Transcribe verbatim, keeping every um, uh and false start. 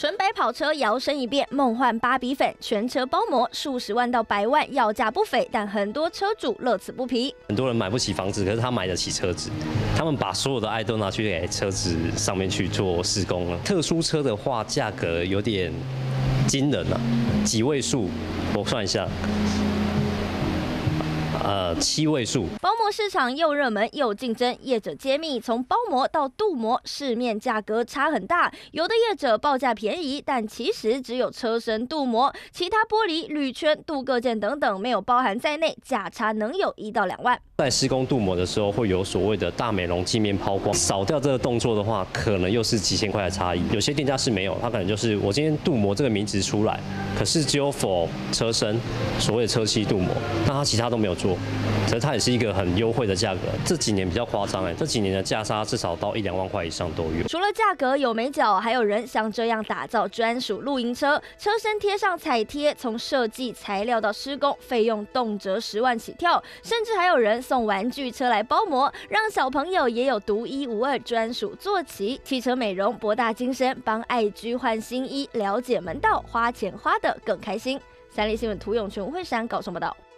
纯白跑车摇身一变，梦幻芭比粉，全车包膜，数十万到百万，要价不菲，但很多车主乐此不疲。 很多人买不起房子，可是他买得起车子，他们把所有的爱都拿去给车子上面去做施工了。特殊车的话，价格有点惊人啊，几位数，我算一下。 呃，七位数。 包膜市场又热门又竞争，业者揭秘，从包膜到镀膜，市面价格差很大。有的业者报价便宜，但其实只有车身镀膜，其他玻璃、铝圈、镀铬件等等没有包含在内，价差能有一到两万。 在施工镀膜的时候，会有所谓的大美容镜面抛光，少掉这个动作的话，可能又是几千块的差异。有些店家是没有，他可能就是我今天镀膜这个名字出来，可是只有 for 车身所谓的车漆镀膜，那他其他都没有做，所以它也是一个很优惠的价格。这几年比较夸张哎，这几年的价差至少到一两万块以上都有。 除了价格有美角，还有人像这样打造专属露营车，车身贴上彩贴，从设计、材料到施工，费用动辄十万起跳，甚至还有人送玩具车来包膜，让小朋友也有独一无二专属坐骑。汽车美容博大精深，帮爱居换新衣，了解门道，花钱花得更开心。三立新闻涂永全、吴慧珊搞什么报道？